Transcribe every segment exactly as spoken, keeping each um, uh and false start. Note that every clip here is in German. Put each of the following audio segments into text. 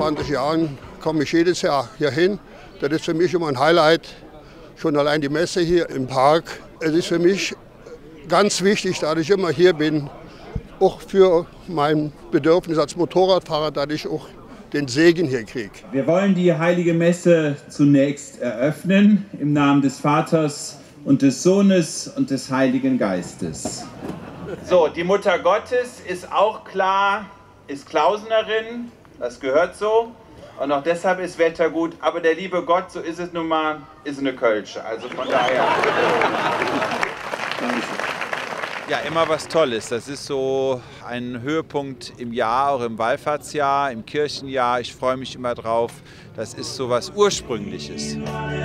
fünfundzwanzig Jahren komme ich jedes Jahr hier hin. Das ist für mich immer ein Highlight. Schon allein die Messe hier im Park. Es ist für mich ganz wichtig, dass ich immer hier bin, auch für mein Bedürfnis als Motorradfahrer, dass ich auch den Segen hier kriege. Wir wollen die Heilige Messe zunächst eröffnen im Namen des Vaters und des Sohnes und des Heiligen Geistes. So, die Mutter Gottes ist auch klar, ist Klausenerin, das gehört so. Und auch deshalb ist Wetter gut, aber der liebe Gott, so ist es nun mal, ist eine Kölsche. Also von daher. Ja, immer was Tolles. Das ist so ein Höhepunkt im Jahr, auch im Wallfahrtsjahr, im Kirchenjahr. Ich freue mich immer drauf. Das ist so was Ursprüngliches.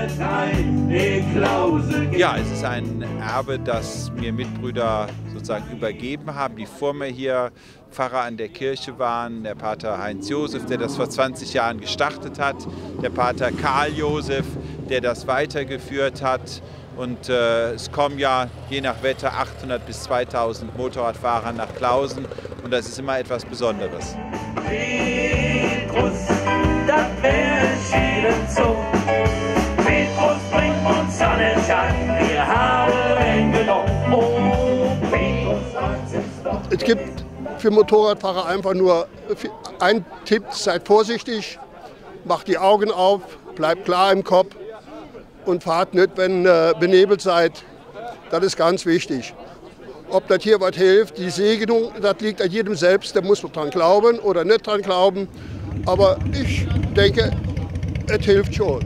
Ja, es ist ein Erbe, das mir Mitbrüder sozusagen übergeben haben, die vor mir hier Pfarrer an der Kirche waren. Der Pater Heinz Josef, der das vor zwanzig Jahren gestartet hat. Der Pater Karl Josef, der das weitergeführt hat. Und äh, es kommen ja je nach Wetter achthundert bis zweitausend Motorradfahrer nach Klausen und das ist immer etwas Besonderes. Petrus, das Meer schieden zu. Petrus bringt uns Sonnenschein, wir haben genug. Oh, Petrus, es gibt für Motorradfahrer einfach nur einen Tipp: Seid vorsichtig, macht die Augen auf, bleibt klar im Kopf. Und fahrt nicht, wenn ihr äh, benebelt seid. Das ist ganz wichtig. Ob das hier was hilft, die Segnung, das liegt an jedem selbst. Der muss dran glauben oder nicht dran glauben. Aber ich denke, es hilft schon.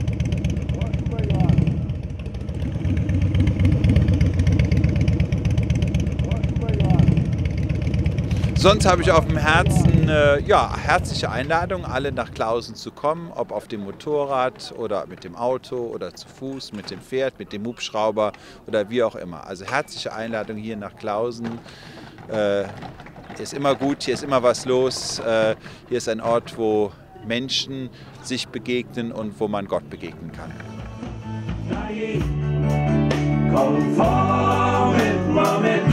Sonst habe ich auf dem Herzen äh, ja, herzliche Einladung, alle nach Klausen zu kommen, ob auf dem Motorrad oder mit dem Auto oder zu Fuß, mit dem Pferd, mit dem Hubschrauber oder wie auch immer. Also herzliche Einladung hier nach Klausen. Äh, hier ist immer gut, hier ist immer was los. Äh, hier ist ein Ort, wo Menschen sich begegnen und wo man Gott begegnen kann. Komm vor mit Moment.